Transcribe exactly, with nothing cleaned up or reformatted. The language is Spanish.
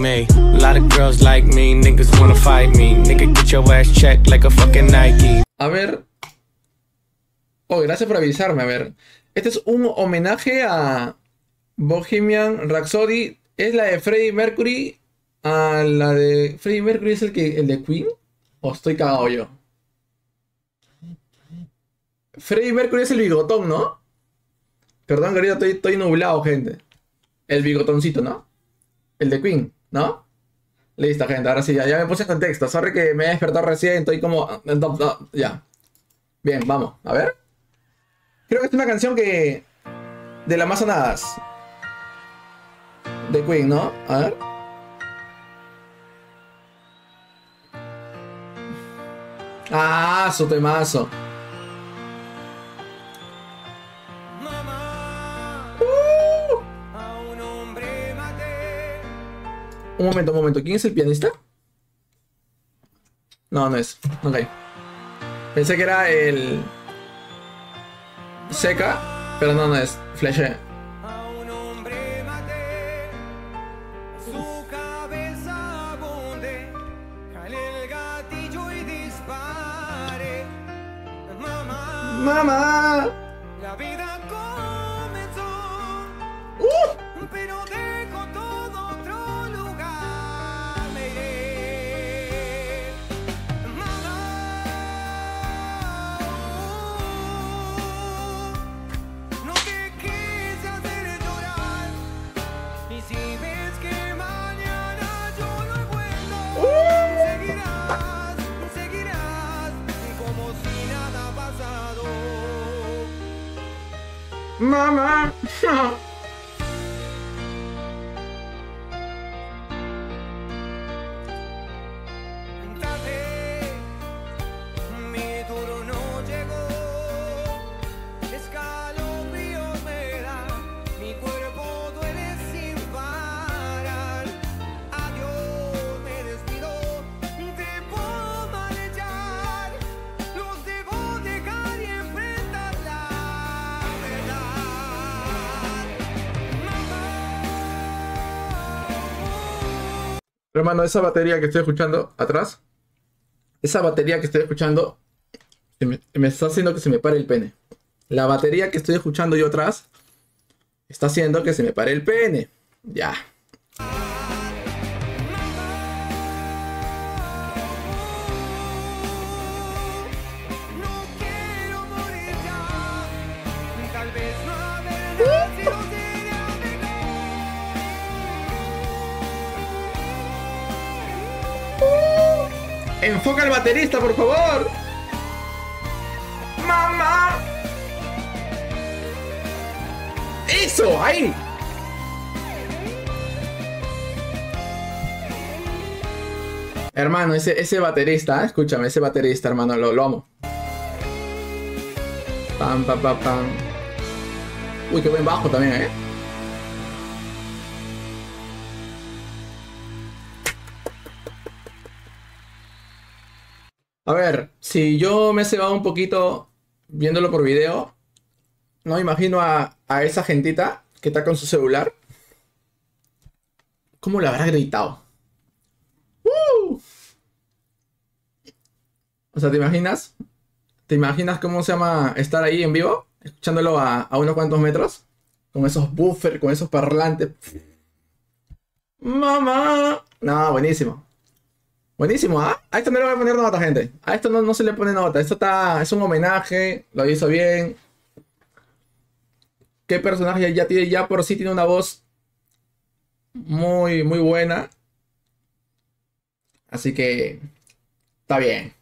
Me, a lot of girls like me, niggas wanna fight me. Nigga, get your ass checked like a fucking Nike. A ver. Oh, gracias por avisarme, a ver. Este es un homenaje a Bohemian Rhapsody. ¿Es la de Freddie Mercury? ¿A la de Freddie Mercury es el que el de Queen? ¿O estoy cagado yo? Freddie Mercury es el bigotón, ¿no? Perdón, querido, estoy, estoy nublado, gente. El bigotoncito, ¿no? El de Queen, ¿no? Listo, gente, ahora sí, ya, ya me puse en contexto. Sorry que me he despertado recién, estoy como... No, no, ya. Bien, vamos, a ver. Creo que es una canción que... De las más sonadas. De Queen, ¿no? A ver. Ah, su temazo. Un momento, un momento. ¿Quién es el pianista? No, no es. Ok. Pensé que era el... Seca, pero no, no es. Fleche. ¡Mamá! La vida comenzó, ¡Uh! pero dejo todo otro lugar. Me iré, mamá. No te quise hacer llorar. Y si ves que mañana yo no he vuelto, ¡Uh! seguirás, seguirás como si nada ha pasado. ¡Mamá! Tarde, mi turno llegó, escalofríos me da, mi cuerpo duele sin parar. Adiós, me despido, te puedo malechar, los debo dejar y enfrentar la verdad. Mamá. Hermano, esa batería que estoy escuchando atrás, esa batería que estoy escuchando, se me, me está haciendo que se me pare el pene. La batería que estoy escuchando yo atrás está haciendo que se me pare el pene. Ya. No quiero morir ya, tal vez no haber nacido sería mejor. ¡Enfoca al baterista, por favor! ¡Mamá! ¡Eso! ¡Ahí! Hermano, ese, ese baterista, ¿eh? Escúchame, ese baterista, hermano, lo, lo amo. Pam, pam, pam, pam. Uy, qué buen bajo también, ¿eh? A ver, si yo me he cebado un poquito viéndolo por video, no me imagino a, a esa gentita que está con su celular. ¿Cómo le habrá gritado? ¡Uh! O sea, ¿te imaginas? ¿Te imaginas cómo se llama estar ahí en vivo? Escuchándolo a, a unos cuantos metros. Con esos buffers, con esos parlantes. ¡Mamá! No, buenísimo. Buenísimo, ¿ah? A esto no le voy a poner nota, gente. A esto no, no se le pone nota. Esto está, es un homenaje. Lo hizo bien. ¿Qué personaje ya tiene? Ya por sí tiene una voz muy, muy buena. Así que está bien.